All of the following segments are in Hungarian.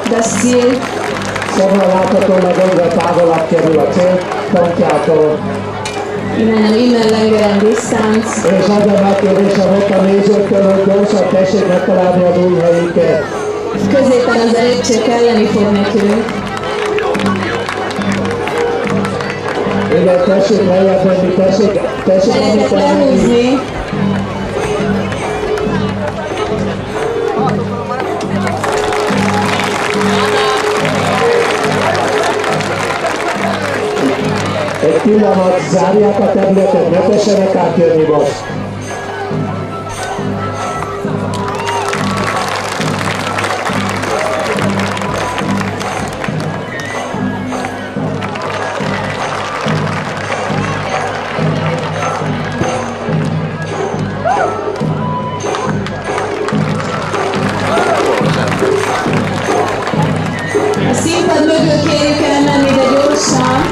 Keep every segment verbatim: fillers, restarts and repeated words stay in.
Das Ziel. Szóval láthatólag egyre távolabb kerül a célpontjától. In einer immer längeren Distanz. És nagyon nagy kérdésem ott a nézőktől, hogy gyorsan tessék megtalálni az új helyüket. Középen az lépcső kelleni fog nekünk. Igen, tessék lejjebb menni, tessék, tessék Egyeket lehúzni. Egy pillanat, zárják a területet, ne tessenek átjönni most. A színpad mögül kérjük elmenni, de gyorsan.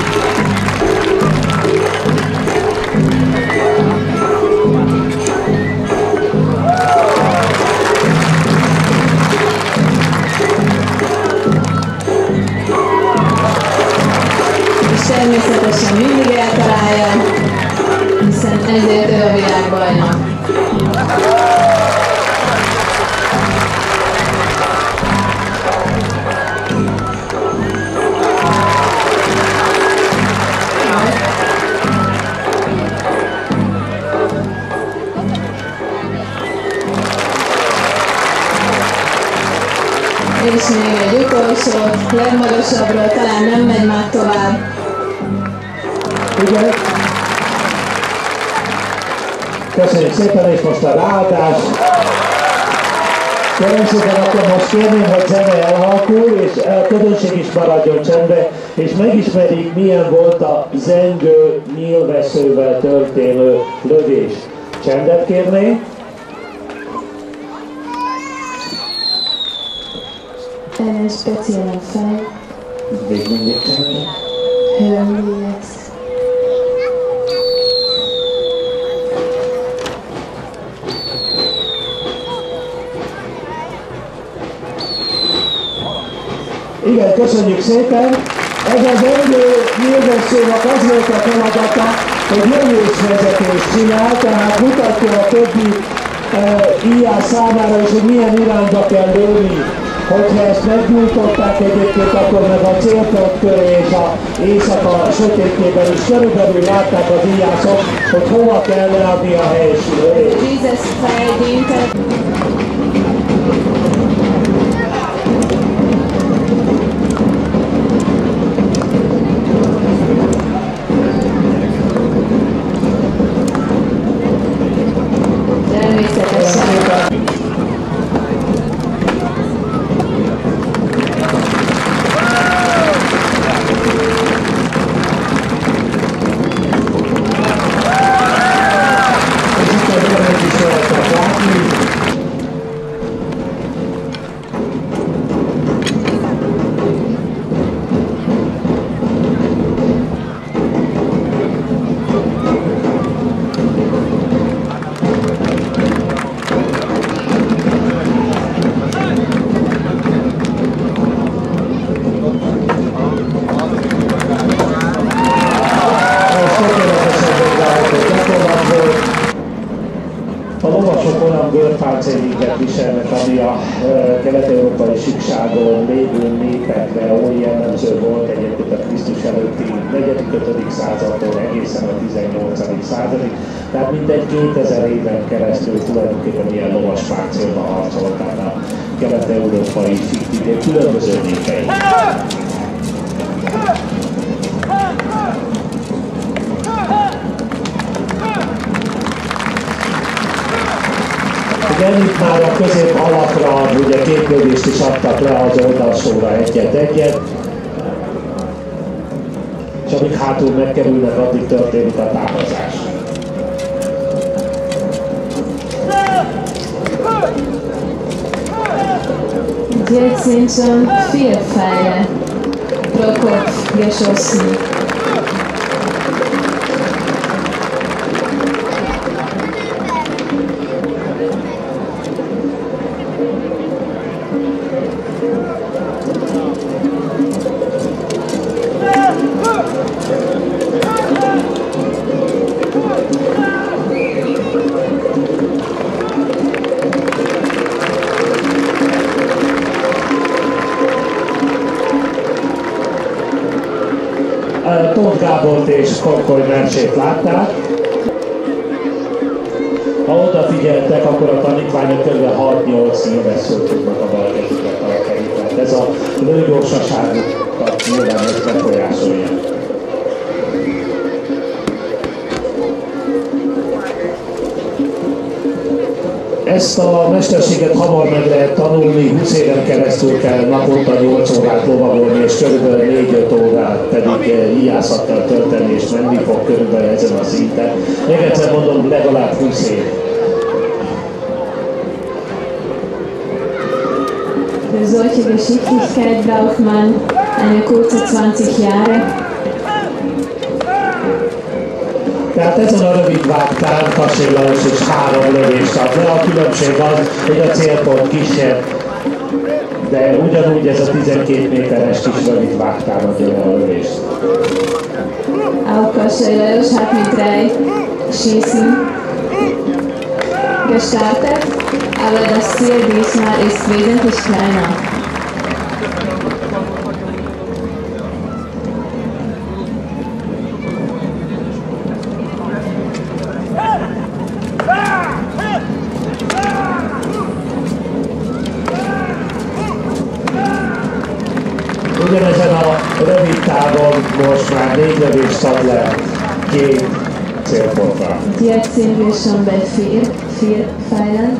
És természetesen mindig eltalálja, hiszen ezért ő a világbajnok. És még egy utolsó, legmagasabbról talán nem megy már tovább. Igen. Köszönjük szépen, és most a ráadás. Kérem szépen, akkor most kérném, hogy zene elhalkul, és a közönség is maradjon csendbe, és megismerjük, milyen volt a zengő nyílveszővel történő lövés. Csendet kérnék. Einen speziellen Fall Még mindig csendben. hören wir jetzt. Igen, köszönjük szépen! Ez az zengő nyílveszőnek az volt a feladata, hogy lövésvezetést csinál, tehát mutatja a többi uh, íjás számára is, hogy milyen irányba kell lőni. Hogyha ezt megnyújtották egyébként, akkor meg a célpont köré és a éjszaka sötétjében is körülbelül látták az íjászok, hogy hova kell leadni a helyes lövést. Dieses Fall diente természetesen. A lovasok olyan bőrpáncélinket viselnek, ami a e, kelet-európai síkságon lévő népekre oly jellemző volt egyébként a Krisztus előtti negyedik-ötödik századtól egészen a tizennyolcadik századig. Tehát mindegy kétezer éven keresztül tulajdonképpen ilyen lovas páncélban harcolták a kelet-európai fiktív különböző népei. Igen, itt már a közép alapra ugye két lövést is adtak le az oldalsóra egyet-egyet. És amíg hátul megkerülnek, addig történik a távozás. Jetzt sind schon vier Pfeile pro Kopf geschossen. Tóth Gábort és Korkoly Mercsét látták. Ha odafigyeltek, akkor a tanítványok kb. hat-nyolc nyilvesszőt tudnak a bal kezükre tartani. Tehát ez a lőgyorsaságukat nyilván ez befolyásolja. Ezt a mesterséget hamar meg lehet tanulni, húsz éven keresztül kell naponta nyolc órát lovagolni, és körülbelül négy-öt órát pedig íjászattal tölteni, és menni fog körülbelül ezen a szinten. Még egyszer mondom, legalább húsz év. Für solche Geschicklichkeit braucht man eine kurze zwanzig Jahre. Tehát ezen a rövid vágtán Kassé Lajos is három lövést ad le. A különbség az, hogy a célpont kisebb, de ugyanúgy ez a tizenkét méteres kis rövid vágtán adja le a lövést. Auch Kassé Lajos hat mit drei Schießen gestartet, aber das Ziel diesmal ist wesentlich kleiner. Ugyanezen a rövid távon most már négy lövést ad le két célpontra. Jetzt sind wir schon bei vier, vier Pfeilen.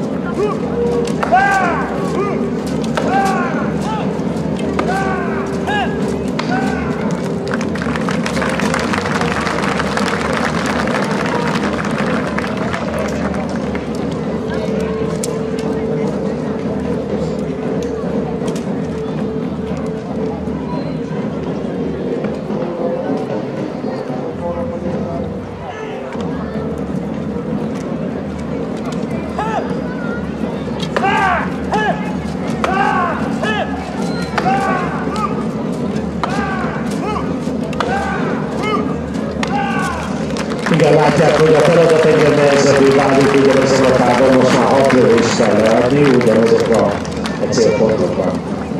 Igen, látják, hogy a feladat egyre nehezebbé válik, ugyanezen a távon most már hat lövést kell leadni, ugyanazokra a célpontokra.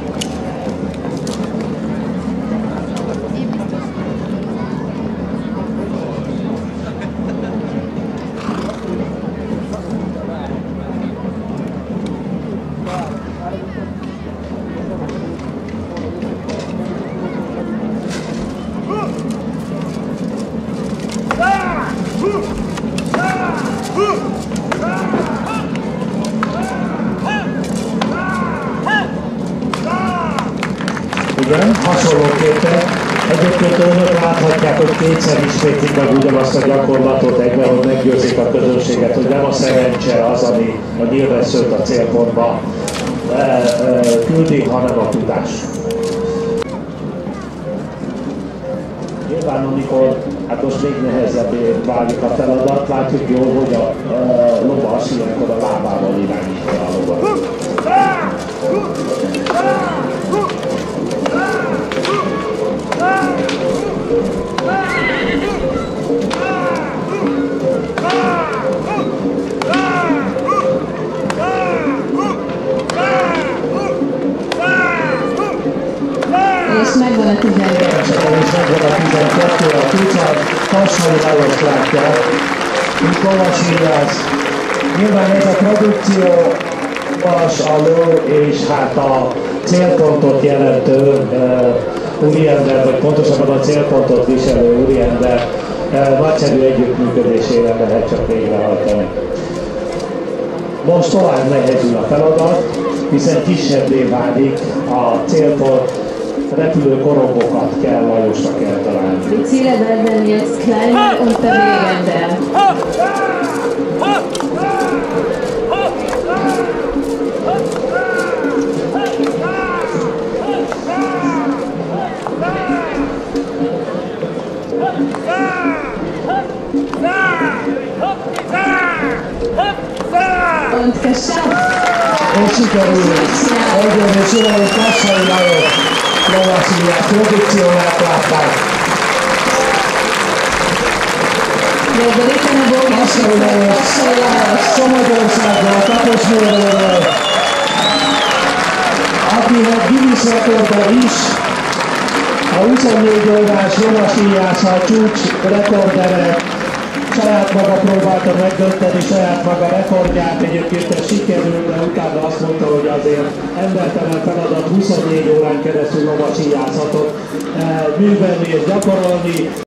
Igen, hasonlóképpen. Egyébként önök láthatják, hogy kétszer ismétlik meg ugyanazt a gyakorlatot egyben, hogy meggyőzik a közönséget, hogy nem a szerencse az, ami a nyilvesszőt a célpontba e, e, küldi, hanem a tudás. Nyilván, amikor hát most még nehezebbé válik a feladat, látjuk jól, hogy a e, lovas ilyenkor a lábával irányítja a lovat. És megvan a tizenkettő. És megvan a tizenkettő, a tucat, Kassai Lajos látja, itt Kovács Illász. Nyilván ez a produkció vas, a ló és hát a célpontot jelentő uh, úriember, vagy pontosabban a célpontot viselő úriember uh, nagyszerű együttműködésére lehet csak végrehajtani. Most tovább nehezül a feladat, hiszen kisebbé válik a célpont, repülő korongokat kell Lajosnak eltalálni. Die Ziele werden jetzt kleiner und bewegender. Und geschafft! És sikerül, egyébként és uraim, Kassai Lajos lovasíját, produkcióját látták. Kassai Lajos, Szomogországról, Kaposvérről, akinek Guinness rekordban is A huszonnégy órás lovasíjása a csúcs rekordere, saját maga próbálta megdönteni saját maga rekordját, egyébként ez sikerült, de utána azt mondta, hogy azért embertelen feladat huszonnégy órán keresztül lovasíjászatot művelni és gyakorolni.